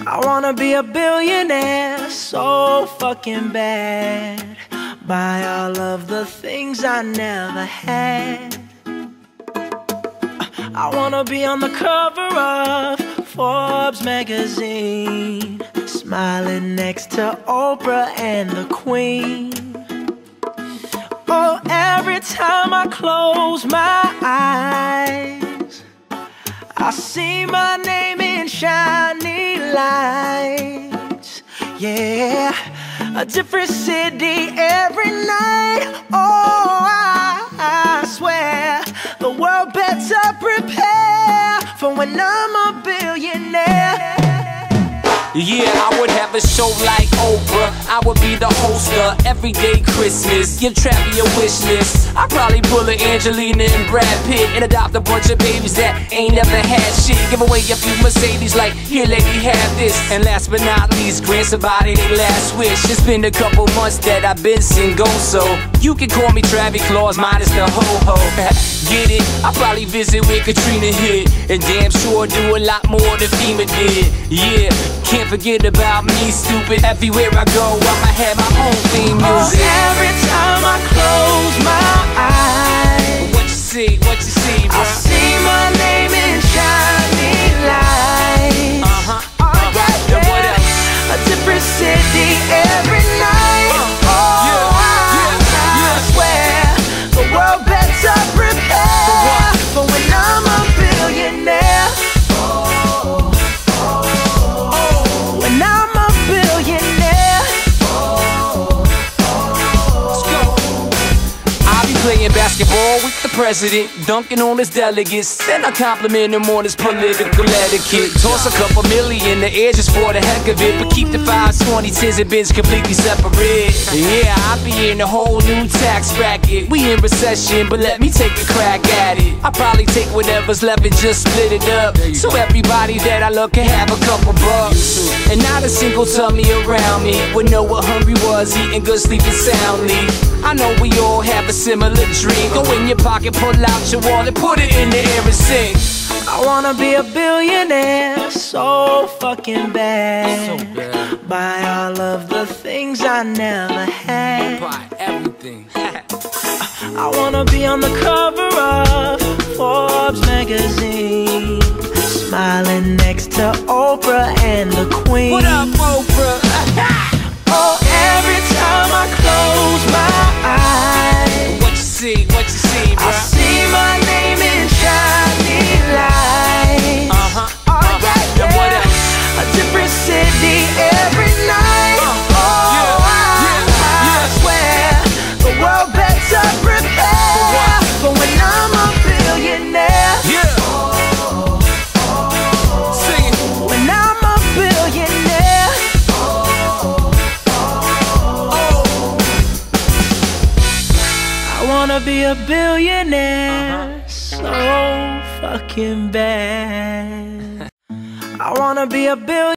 I wanna be a billionaire so fucking bad. Buy all of the things I never had. I wanna be on the cover of Forbes magazine, smiling next to Oprah and the Queen. Oh, every time I close my eyes, I see my name in shiny lights. Yeah, a different city every night. Oh, I swear the world better prepare for when I'm a billionaire. Yeah, I would have a show like Oprah. I would be the host of Everyday Christmas. Give Travi a wish list. I'd probably pull a Angelina and Brad Pitt and adopt a bunch of babies that ain't never had shit. Give away a few Mercedes like, here lady, have this. And last but not least, grant somebody their last wish. It's been a couple months that I've been single, so you can call me Travis Claus minus the ho-ho. Get it? I'll probably visit where Katrina hit, and damn sure do a lot more than FEMA did. Yeah, can't forget about me, stupid. Everywhere I go, I'ma have my own theme music. Oh, every time I close my eyes, what you see, bro? I see my name in shiny lights. And what else? A different city every night. I swear the world better prepare for when I'm a billionaire. When I'm a billionaire. Let's go. I'll be playing basketball with the president, dunking on his delegates. Then I compliment him on his political etiquette. Toss a couple million in the air just for the heck of it, but keep the 5s, 20s, 10s, and bins completely separate. Yeah, I'll be in a whole new tax bracket. We in recession, but let me take a crack at it. I'll probably take whatever's left and just split it up, so everybody that I love can have a couple bucks. And not a single tummy around me would know what hungry was, eating good, sleeping soundly. I know we all have a similar dream. Go in your pocket, pull out your wallet, put it in the air and sing. I wanna be a billionaire so fucking bad. Buy all of the things I never had. Buy everything. I wanna be on the cover of Forbes magazine, smiling next to Oprah and the Queen. What up, Oprah? Oh, every time I close my eyes, What you see, bro? I see my name in shiny lights. And what else? A different city every night. I swear the world better prepare for when I'm a billionaire. Yeah. Sing it. When I'm a billionaire. I wanna be a billionaire so fucking bad. I wanna be a billionaire.